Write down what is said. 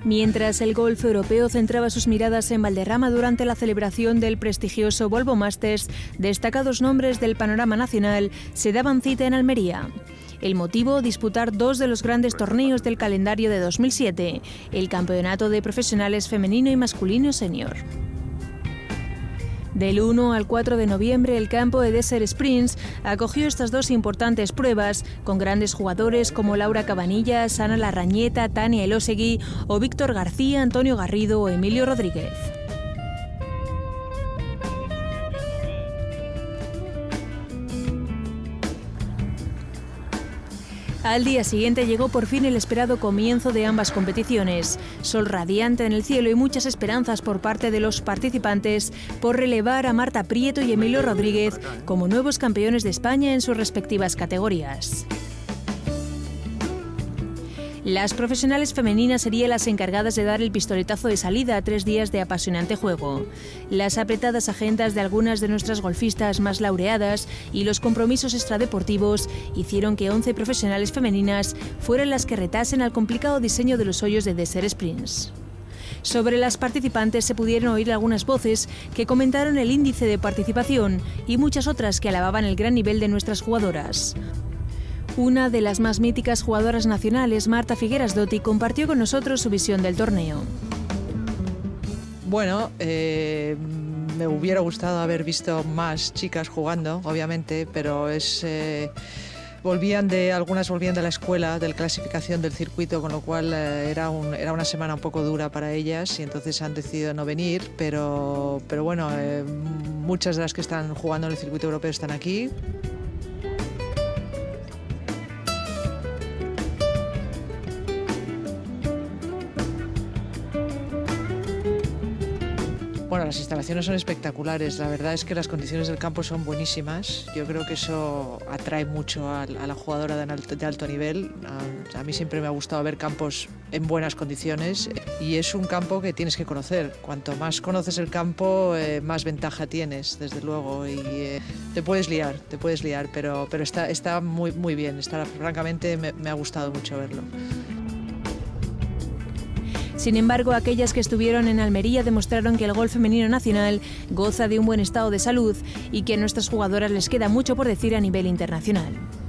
Mientras el golf europeo centraba sus miradas en Valderrama durante la celebración del prestigioso Volvo Masters, destacados nombres del panorama nacional se daban cita en Almería. El motivo, disputar dos de los grandes torneos del calendario de 2007, el Campeonato de Profesionales Femenino y Masculino Senior. Del 1 al 4 de noviembre, el campo de Desert Springs acogió estas dos importantes pruebas, con grandes jugadores como Laura Cabanillas, Ana Larrañeta, Tania Elosegui o Víctor García, Antonio Garrido o Emilio Rodríguez. Al día siguiente llegó por fin el esperado comienzo de ambas competiciones. Sol radiante en el cielo y muchas esperanzas por parte de los participantes por relevar a Marta Prieto y Emilio Rodríguez como nuevos campeones de España en sus respectivas categorías. Las profesionales femeninas serían las encargadas de dar el pistoletazo de salida a 3 días de apasionante juego. Las apretadas agendas de algunas de nuestras golfistas más laureadas y los compromisos extradeportivos hicieron que 11 profesionales femeninas fueran las que retasen al complicado diseño de los hoyos de Desert Springs. Sobre las participantes se pudieron oír algunas voces que comentaron el índice de participación y muchas otras que alababan el gran nivel de nuestras jugadoras. Una de las más míticas jugadoras nacionales, Marta Figueras Dotti, compartió con nosotros su visión del torneo. Bueno, me hubiera gustado haber visto más chicas jugando, obviamente, pero algunas volvían de la escuela, de la clasificación del circuito, con lo cual era una semana un poco dura para ellas y entonces han decidido no venir, pero bueno, muchas de las que están jugando en el circuito europeo están aquí. Bueno, las instalaciones son espectaculares, la verdad es que las condiciones del campo son buenísimas, yo creo que eso atrae mucho a la jugadora de alto nivel. A mí siempre me ha gustado ver campos en buenas condiciones y es un campo que tienes que conocer. Cuanto más conoces el campo, más ventaja tienes, desde luego, y te puedes liar, pero está muy bien, francamente me ha gustado mucho verlo. Sin embargo, aquellas que estuvieron en Almería demostraron que el golf femenino nacional goza de un buen estado de salud y que a nuestras jugadoras les queda mucho por decir a nivel internacional.